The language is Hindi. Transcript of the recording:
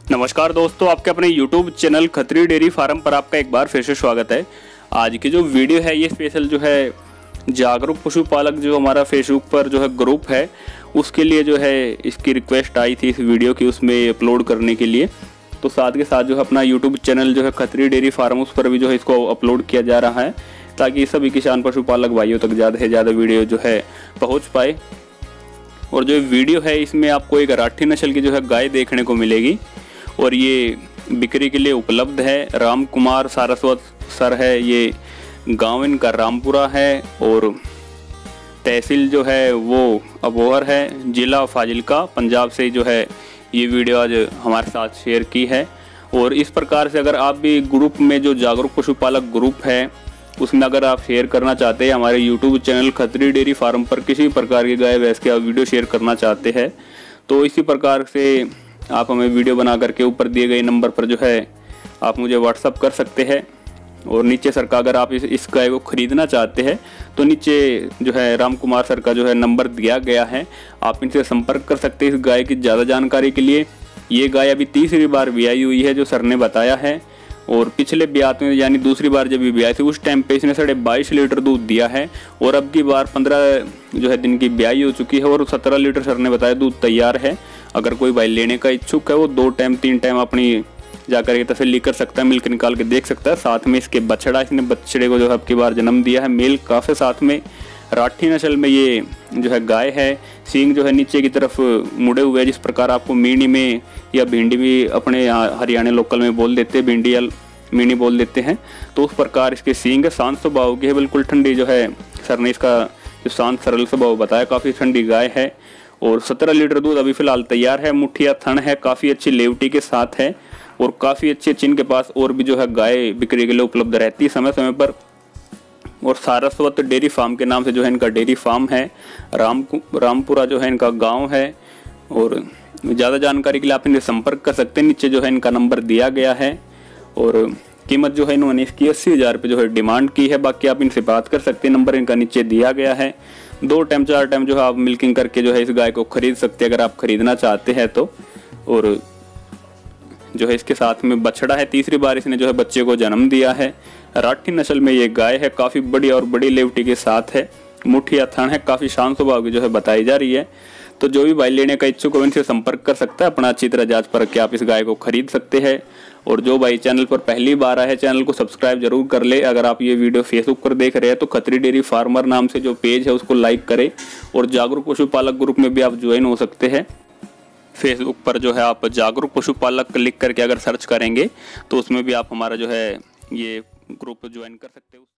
नमस्कार दोस्तों, आपके अपने YouTube channel Khatri dairy farm पर आपका एक बार फिर से स्वागत है। आज की जो वीडियो है ये स्पेशल जो है जागरूक पशुपालक जो हमारा फेसबुक पर जो है ग्रुप है उसके लिए जो है इसकी रिक्वेस्ट आई थी इस वीडियो की, उसमें अपलोड करने के लिए। तो साथ के साथ जो है अपना YouTube चैनल जो है खत्री डेयरी फार्म उस पर भी जो है इसको अपलोड किया जा रहा है ताकि सभी किसान पशुपालक भाइयों तक ज़्यादा से ज़्यादा वीडियो जो है पहुँच पाए। और जो वीडियो है इसमें आपको एक राठी नस्ल की जो है गाय देखने को मिलेगी और ये बिक्री के लिए उपलब्ध है। राम कुमार सारस्वत सर है, ये गांव इनका रामपुरा है और तहसील जो है वो अबोहर है, जिला फाजिल्का, पंजाब से जो है ये वीडियो आज हमारे साथ शेयर की है। और इस प्रकार से अगर आप भी ग्रुप में जो जागरूक पशुपालक ग्रुप है उसमें अगर आप शेयर करना चाहते हैं, हमारे YouTube channel Khatri dairy farm पर किसी प्रकार की गाय भैंस के आप वीडियो शेयर करना चाहते हैं तो इसी प्रकार से आप हमें वीडियो बना करके ऊपर दिए गए नंबर पर जो है आप मुझे व्हाट्सअप कर सकते हैं। और नीचे सर का अगर आप इस गाय को ख़रीदना चाहते हैं तो नीचे जो है राम कुमार सर का जो है नंबर दिया गया है, आप इनसे संपर्क कर सकते हैं इस गाय की ज़्यादा जानकारी के लिए। ये गाय अभी तीसरी बार ब्याई हुई है जो सर ने बताया है और पिछले ब्यात में यानी दूसरी बार जब ये ब्याई थी उस टाइम पे इसने 22.5 लीटर दूध दिया है और अब की बार 15 जो है दिन की ब्याई हो चुकी है और 17 लीटर सर ने बताया दूध तैयार है। अगर कोई भाई लेने का इच्छुक है वो 2 टाइम 3 टाइम अपनी जाकर के तसल्ली कर सकता है, मिल्क निकाल के देख सकता है। साथ में इसके बछड़ा, इसने बछड़े को जो है अब की बार जन्म दिया है, मेल काफ़ी साथ में राठी नस्ल में ये जो है गाय है। सींग जो है नीचे की तरफ मुड़े हुए हैं, जिस प्रकार आपको मीनी में या भिंडी भी अपने हरियाणा लोकल में बोल देते हैं, भिंडी या मीनी बोल देते हैं, तो उस प्रकार इसके सींग है। शांत स्वभाव की है, बिल्कुल ठंडी जो है सर ने इसका जो शांत सरल स्वभाव बताया, काफ़ी ठंडी गाय है और 17 लीटर दूध अभी फिलहाल तैयार है। मुठिया थन है, काफ़ी अच्छी लेवटी के साथ है और काफ़ी अच्छी इनके पास और भी जो है गाय बिक्री के लिए उपलब्ध रहती है समय समय पर। और सारस्वत डेयरी फार्म के नाम से जो है इनका डेयरी फार्म है, रामपुरा जो है इनका गांव है। और ज़्यादा जानकारी के लिए आप इनसे संपर्क कर सकते हैं, नीचे जो है इनका नंबर दिया गया है। और कीमत जो है इन्होंने इसकी 80,000 रुपये जो है डिमांड की है, बाकी आप इनसे बात कर सकते हैं, नंबर इनका नीचे दिया गया है। 2 टाइम 4 टाइम जो है आप मिल्किंग करके जो है इस गाय को खरीद सकते हैं अगर आप खरीदना चाहते हैं तो। और जो है इसके साथ में बछड़ा है, तीसरी बार इसने जो है बच्चे को जन्म दिया है। राठी नस्ल में ये गाय है, काफ़ी बड़ी और बड़ी लेवटी के साथ है, मुठिया थन है, काफ़ी शांत स्वभाव की जो है बताई जा रही है। तो जो भी भाई लेने का इच्छुक हो इनसे संपर्क कर सकता है, अपना अच्छी तरह जांच परख के आप इस गाय को खरीद सकते हैं। और जो भाई चैनल पर पहली बार आए हैं चैनल को सब्सक्राइब जरूर कर ले। अगर आप ये वीडियो फेसबुक पर देख रहे हैं तो खत्री डेयरी फार्मर नाम से जो पेज है उसको लाइक करें और जागरूक पशुपालक ग्रुप में भी आप ज्वाइन हो सकते हैं। फेसबुक पर जो है आप जागरूक पशुपालक लिख करके अगर सर्च करेंगे तो उसमें भी आप हमारा जो है ये ग्रुप ज्वाइन कर सकते हो।